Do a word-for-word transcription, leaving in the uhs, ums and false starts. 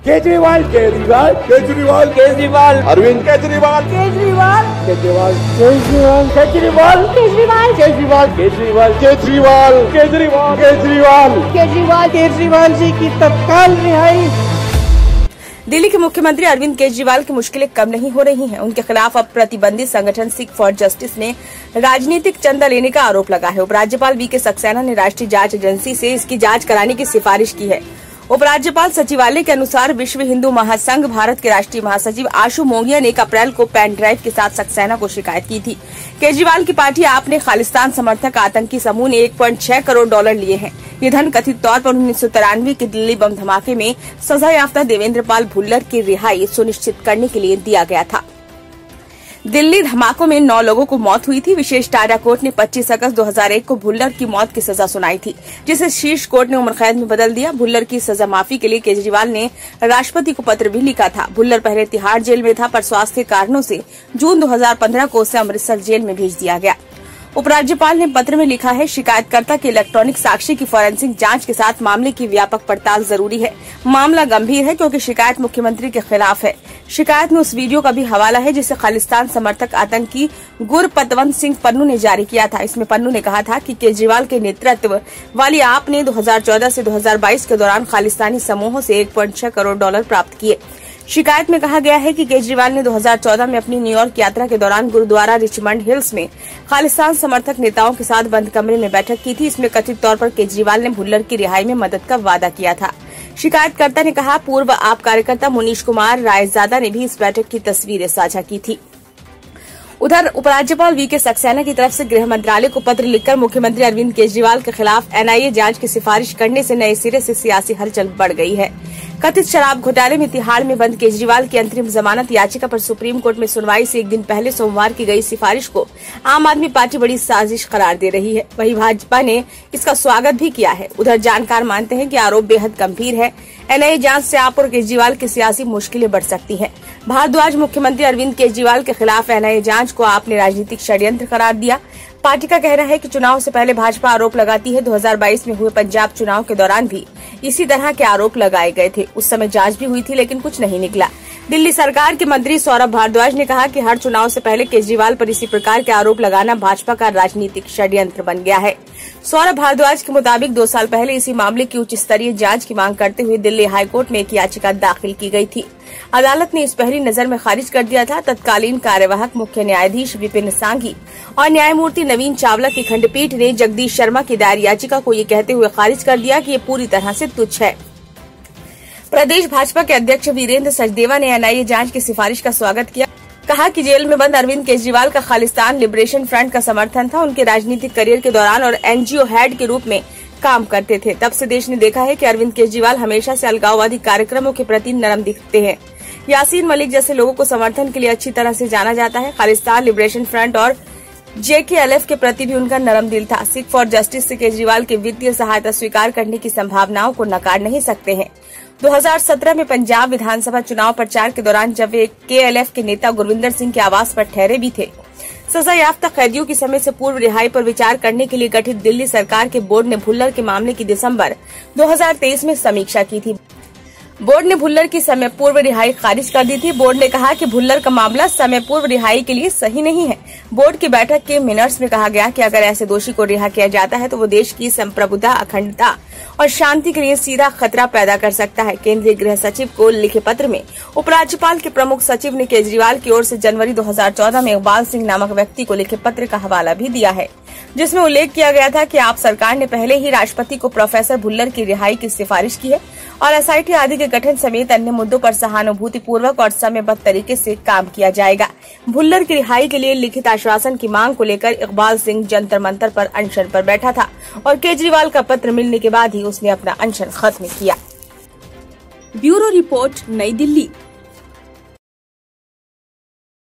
केजरीवाल केजरीवाल केजरीवाल केजरीवाल अरविंद केजरीवाल केजरीवाल केजरीवाल केजरीवाल केजरीवाल केजरीवाल केजरीवाल केजरीवाल केजरीवाल केजरीवाल केजरीवाल केजरीवाल केजरीवाल जी की तत्काल रिहाई। दिल्ली के मुख्यमंत्री अरविंद केजरीवाल की मुश्किलें कम नहीं हो रही हैं। उनके खिलाफ अब प्रतिबंधित संगठन सिख फॉर जस्टिस ने राजनीतिक चंदा लेने का आरोप लगा है। उपराज्यपाल वी के सक्सेना ने राष्ट्रीय जांच एजेंसी से इसकी जांच कराने की सिफारिश की है। उपराज्यपाल सचिवालय के अनुसार विश्व हिंदू महासंघ भारत के राष्ट्रीय महासचिव आशु मोगिया ने एक अप्रैल को पेन ड्राइव के साथ सक्सेना को शिकायत की थी। केजरीवाल की पार्टी आप ने खालिस्तान समर्थक आतंकी समूह ने एक पॉइंट छह करोड़ डॉलर लिए हैं। ये धन कथित तौर पर उन्नीस सौ तिरानवे के दिल्ली बम धमाके में सजायाफ्ता देवेंद्र पाल भुल्लर की रिहाई सुनिश्चित करने के लिए दिया गया था। दिल्ली धमाकों में नौ लोगों को मौत हुई थी। विशेष टाडा कोर्ट ने पच्चीस अगस्त दो हज़ार एक को भुल्लर की मौत की सजा सुनाई थी, जिसे शीर्ष कोर्ट ने उम्र कैद में बदल दिया। भुल्लर की सजा माफी के लिए केजरीवाल ने राष्ट्रपति को पत्र भी लिखा था। भुल्लर पहले तिहाड़ जेल में था, पर स्वास्थ्य कारणों से जून दो हज़ार पंद्रह को उसे अमृतसर जेल में भेज दिया गया। उपराज्यपाल ने पत्र में लिखा है, शिकायतकर्ता के इलेक्ट्रॉनिक साक्ष्य की फोरेंसिक जांच के साथ मामले की व्यापक पड़ताल जरूरी है। मामला गंभीर है क्योंकि शिकायत मुख्यमंत्री के खिलाफ है। शिकायत में उस वीडियो का भी हवाला है जिसे खालिस्तान समर्थक आतंकी गुरपतवंत सिंह पन्नू ने जारी किया था। इसमें पन्नू ने कहा था कि केजरीवाल के नेतृत्व वाली आप ने दो हज़ार चौदह से दो हज़ार बाईस के दौरान खालिस्तानी समूहों से एक पॉइंट छह करोड़ डॉलर प्राप्त किए। शिकायत में कहा गया है कि केजरीवाल ने दो हज़ार चौदह में अपनी न्यूयॉर्क यात्रा के दौरान गुरुद्वारा रिचमंड हिल्स में खालिस्तान समर्थक नेताओं के साथ बंद कमरे में बैठक की थी। इसमें कथित तौर पर केजरीवाल ने भुल्लर की रिहाई में मदद का वादा किया था। शिकायतकर्ता ने कहा, पूर्व आप कार्यकर्ता मुनीश कुमार रायजादा ने भी इस बैठक की तस्वीरें साझा की थी। उधर उपराज्यपाल वी के सक्सेना की तरफ से गृह मंत्रालय को पत्र लिखकर मुख्यमंत्री अरविंद केजरीवाल के खिलाफ एन आई ए जांच की सिफारिश करने से नए सिरे से सियासी हलचल बढ़ गई है। कथित शराब घोटाले में तिहाड़ में बंद केजरीवाल की अंतरिम जमानत याचिका पर सुप्रीम कोर्ट में सुनवाई से एक दिन पहले सोमवार की गई सिफारिश को आम आदमी पार्टी बड़ी साजिश करार दे रही है। वहीं भाजपा ने इसका स्वागत भी किया है। उधर जानकार मानते हैं कि आरोप बेहद गंभीर है। एन आई ए जांच से आप और केजरीवाल की सियासी मुश्किलें बढ़ सकती हैं। भारद्वाज मुख्यमंत्री अरविंद केजरीवाल के खिलाफ एन आई ए जांच को आपने राजनीतिक षड्यंत्र करार दिया। पार्टी का कहना है कि चुनाव से पहले भाजपा आरोप लगाती है। दो हज़ार बाईस में हुए पंजाब चुनाव के दौरान भी इसी तरह के आरोप लगाए गए थे। उस समय जांच भी हुई थी, लेकिन कुछ नहीं निकला। दिल्ली सरकार के मंत्री सौरभ भारद्वाज ने कहा कि हर चुनाव से पहले केजरीवाल पर इसी प्रकार के आरोप लगाना भाजपा का राजनीतिक षड्यंत्र बन गया है। सौरभ भारद्वाज के मुताबिक दो साल पहले इसी मामले की उच्च स्तरीय जांच की मांग करते हुए दिल्ली हाईकोर्ट में एक याचिका दाखिल की गई थी। अदालत ने इस पहली नजर में खारिज कर दिया था। तत्कालीन कार्यवाहक मुख्य न्यायाधीश विपिन सांघी और न्यायमूर्ति नवीन चावला की खंडपीठ ने जगदीश शर्मा की दायर याचिका को ये कहते हुए खारिज कर दिया कि ये पूरी तरह से तुच्छ है। प्रदेश भाजपा के अध्यक्ष वीरेंद्र सचदेवा ने एन आई ए जांच की सिफारिश का स्वागत किया। कहा कि जेल में बंद अरविंद केजरीवाल का खालिस्तान लिबरेशन फ्रंट का समर्थन था। उनके राजनीतिक करियर के दौरान और एन जी ओ हेड के रूप में काम करते थे। तब से देश ने देखा है कि अरविंद केजरीवाल हमेशा से अलगाववादी कार्यक्रमों के प्रति नरम दिखते हैं। यासीन मलिक जैसे लोगों को समर्थन के लिए अच्छी तरह से जाना जाता है। खालिस्तान लिबरेशन फ्रंट और जे के एल एफ के प्रति भी उनका नरम दिल था। सिख फॉर जस्टिस से केजरीवाल की वित्तीय सहायता स्वीकार करने की संभावनाओं को नकार नहीं सकते हैं। दो हज़ार सत्रह में पंजाब विधानसभा चुनाव प्रचार के दौरान जब वे के एल एफ के नेता गुरविंदर सिंह के आवास पर ठहरे भी थे, सजायाफ्ता कैदियों की समय से पूर्व रिहाई पर विचार करने के लिए गठित दिल्ली सरकार के बोर्ड ने भुल्लर के मामले की दिसंबर दो हज़ार तेईस में समीक्षा की थी। बोर्ड ने भुल्लर की समय पूर्व रिहाई खारिज कर दी थी। बोर्ड ने कहा कि भुल्लर का मामला समय पूर्व रिहाई के लिए सही नहीं है। बोर्ड की बैठक के मिनट्स में कहा गया कि अगर ऐसे दोषी को रिहा किया जाता है तो वो देश की संप्रभुता, अखंडता और शांति के लिए सीधा खतरा पैदा कर सकता है। केंद्रीय गृह सचिव को लिखे पत्र में उपराज्यपाल के प्रमुख सचिव ने केजरीवाल की ओर से जनवरी दो हज़ार चौदह में इकबाल सिंह नामक व्यक्ति को लिखे पत्र का हवाला भी दिया है, जिसमें उल्लेख किया गया था कि आप सरकार ने पहले ही राष्ट्रपति को प्रोफेसर भुल्लर की रिहाई की सिफारिश की है और एस आई टी आदि के गठन समेत अन्य मुद्दों पर सहानुभूतिपूर्वक और समयबद्ध तरीके से काम किया जाएगा। भुल्लर की रिहाई के लिए लिखित आश्वासन की मांग को लेकर इकबाल सिंह जंतर मंतर पर अनशन पर बैठा था और केजरीवाल का पत्र मिलने के बाद ही उसने अपना अनशन खत्म किया। ब्यूरो रिपोर्ट, नई दिल्ली।